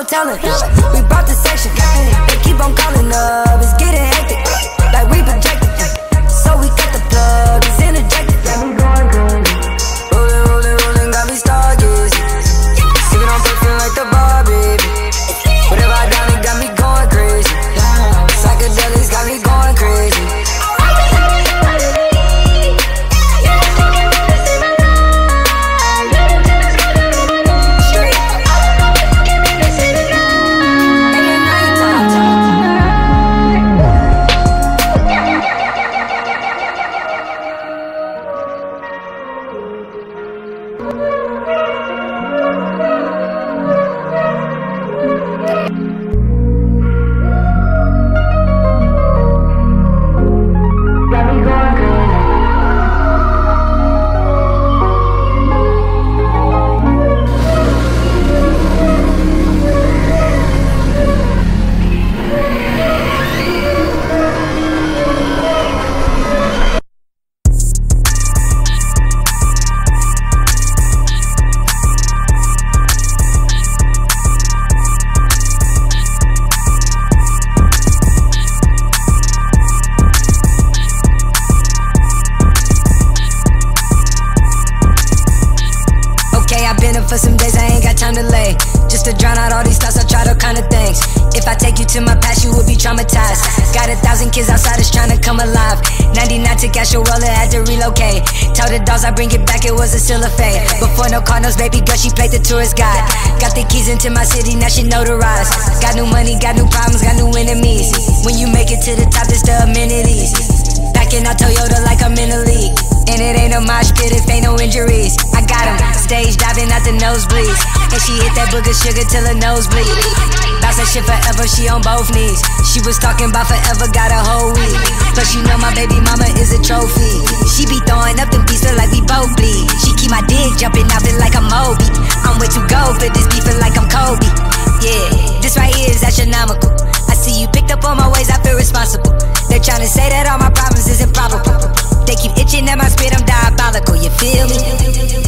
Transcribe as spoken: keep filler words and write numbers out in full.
telling. We brought the section, they keep on calling up, it's getting hectic, like we projected. So we cut the plug, it's interjected. Got me going crazy. Rolling, rolling, rolling, got me stargazing. Sipping on perfume like the bar, baby. Whatever I done, it got me going crazy. Psychedelics got me going crazy. For some days I ain't got time to lay, just to drown out all these thoughts. I tried all kind of things. If I take you to my past, you will be traumatized. Got a thousand kids outside, is trying to come alive. ninety-nine to cash your wallet, had to relocate. Tell the dolls I bring it back, it wasn't still a fade. Before no Cardinals, baby girl, she played the tourist guide. Got the keys into my city, now she notarized. Got new money, got new problems, got new enemies. When you make it to the top, it's the amenities. Packing out Toyota like I'm in the league. And it ain't a mosh pit if ain't no injuries. I got him, stage diving out the nosebleeds. And she hit that booger sugar till her nose bleed. Bounce that shit forever, she on both knees. She was talking about forever, got a whole week. Plus you know my baby mama is a trophy. She be throwing up them beats, feel like we both bleed. She keep my dick jumping out, feel like I'm Moby. I'm way too gold for this beef, feel like I'm Kobe. Yeah, this right here is astronomical. I see you picked up on my ways, I feel responsible. They're trying to say that all my problems is improbable. They keep itching at my spit, I'm diabolical, you feel me?